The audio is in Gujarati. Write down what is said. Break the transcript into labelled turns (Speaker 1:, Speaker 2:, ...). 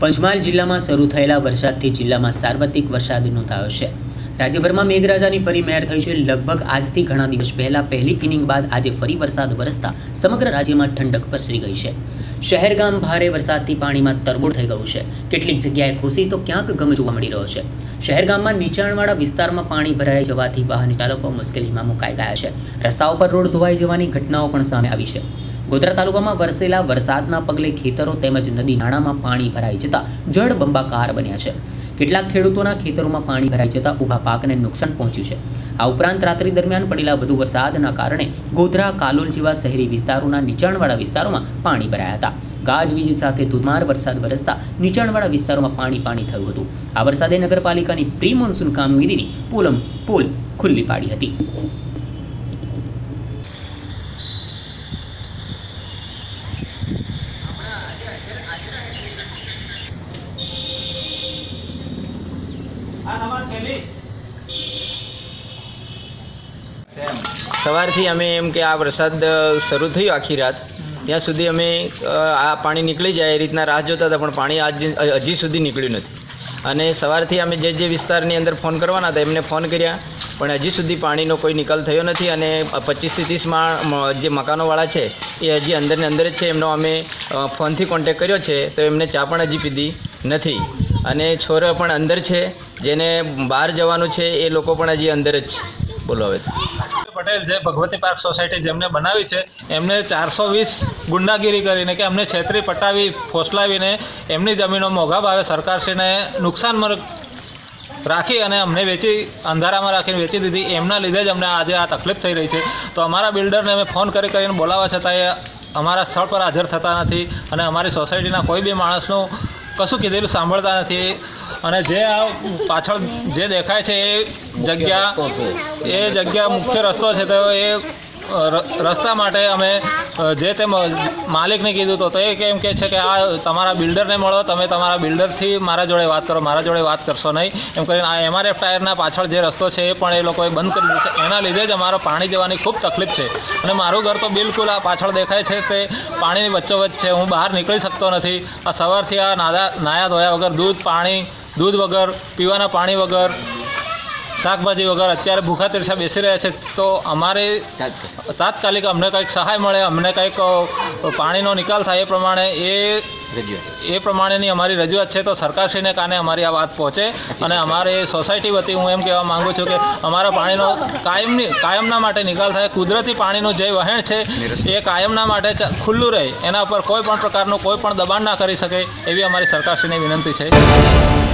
Speaker 1: પંચમહાલ જિલ્લામાં શરૂ થયેલા વરસાદથી જિલ્લામાં સાર્વત્રિક વરસાદ નોંધાયો છે। રાજ્યભરમાં મેઘરાજાની ફરી મહેર થઈ છે। લગભગ આજથી ઘણા દિવસ પહેલા પહેલી ઇનિંગ બાદ આજે ફરી વરસાદ વરસતા સમગ્ર રાજ્યમાં ઠંડક પ્રસરી ગઈ છે। શહેર ગામ ભારે વરસાદથી પાણીમાં તરબોળ થઈ ગયું છે। કેટલીક જગ્યાએ ખુશી તો ક્યાંક ગમ જોવા મળી રહ્યો છે। શહેર ગામમાં નીચાણવાળા વિસ્તારમાં પાણી ભરાઈ જવાથી વાહન ચાલકો મુશ્કેલીમાં મુકાઈ ગયા છે। રસ્તાઓ પર રોડ ધોવાઈ જવાની ઘટનાઓ પણ સામે આવી છે। ગોધરા તાલુકામાં વરસેલા વરસાદના પગલે ખેતરો તેમજ નદી નાળામાં પાણી ભરાઈ જતા જળબંબાકાર બન્યા છે। કેટલાક ખેડૂતોના ખેતરોમાં પાણી ભરાઈ જતા ઊભા પાકને નુકસાન પહોંચ્યું છે। આ ઉપરાંત રાત્રિ દરમિયાન પડેલા વધુ વરસાદના કારણે ગોધરા કાલોલ જેવા શહેરી વિસ્તારોના નીચાણવાળા વિસ્તારોમાં પાણી ભરાયા હતા। ગાજવીજ સાથે ધોધમાર વરસાદ વરસતા નીચાણવાળા વિસ્તારોમાં પાણી થયું હતું। આ વરસાદે નગરપાલિકાની પ્રી મોન્સૂન કામગીરીની પોલ ખુલ્લી પાડી હતી।
Speaker 2: સવારથી અમે એમ કે આ વરસાદ શરૂ થયો આખી રાત ત્યાં સુધી અમે આ પાણી નીકળી જાય એ રીતના રાહ જોતા હતા, પણ પાણી હજી સુધી નીકળ્યું નથી। અને સવારથી અમે જે વિસ્તારની અંદર ફોન કરવાના હતા એમને ફોન કર્યા, પણ હજી સુધી પાણીનો કોઈ નિકાલ થયો નથી। અને 25 થી 30 જે મકાનોવાળા છે એ હજી અંદરની અંદર જ છે। એમનો અમે ફોનથી કોન્ટેક કર્યો છે તો એમને ચા પણ હજી પીધી નથી। અને છોરો પણ અંદર છે, જેને બહાર જવાનું છે એ લોકો પણ હજી અંદર જ છે। બોલો હવે
Speaker 3: પટેલ જે ભગવતી પાર્ક સોસાયટી જેમને બનાવી છે એમને 420 ગુંડાગીરી કરીને કે અમને છેતરી પટાવી ફોસલાવીને એમની જમીનો મોંઘા ભાવે સરકારશ્રીને નુકસાનમાં રાખી અને અમને અંધારામાં રાખીને વેચી દીધી। એમના લીધે જ અમને આજે આ તકલીફ થઈ રહી છે। તો અમારા બિલ્ડરને અમે ફોન કરીને બોલાવવા છતાં એ અમારા સ્થળ પર હાજર થતા નથી અને અમારી સોસાયટીના કોઈ બી માણસનું કશું કીધેલું સાંભળતા નથી। અને જે આ પાછળ જે દેખાય છે એ જગ્યા મુખ્ય રસ્તો છે, તો એ રસ્તા માટે અમે જે તે માલિકને કીધું તો એ કેમ કહે છે કે આ તમારા બિલ્ડરને મળો, તમે તમારા બિલ્ડરથી મારા જોડે વાત કરો, મારા જોડે વાત કરશો નહીં એમ કરીને આ MRF ટાયરના પાછળ જે રસ્તો છે એ પણ એ લોકોએ બંધ કરી દીધો છે। એના લીધે જ અમારો પાણી જવાની ખૂબ તકલીફ છે। અને મારું ઘર તો બિલકુલ આ પાછળ દેખાય છે તે પાણીની વચ્ચોવચ્ચ છે। હું બહાર નીકળી શકતો નથી। આ સવારથી આ નાયા ધોયા વગર દૂધ વગર, પીવાના પાણી વગર, શાકભાજી વગર અત્યારે ભૂખા તીરછા બેસી રહ્યા છે। તો અમારે તાત્કાલિક અમને કંઈક સહાય મળે, અમને કંઈક પાણીનો નિકાલ થાય એ પ્રમાણેની અમારી રજૂઆત છે। તો સરકારશ્રીને કાને અમારી આ વાત પહોંચે અને અમારે સોસાયટી વતી હું એમ કહેવા માગું છું કે અમારા પાણીનો કાયમના માટે નિકાલ થાય। કુદરતી પાણીનું જે વહેણ છે એ કાયમના માટે ખુલ્લું રહે, એના પર કોઈ પણ પ્રકારનું કોઈ પણ દબાણ ના કરી શકે એવી અમારી સરકારશ્રીને વિનંતી છે।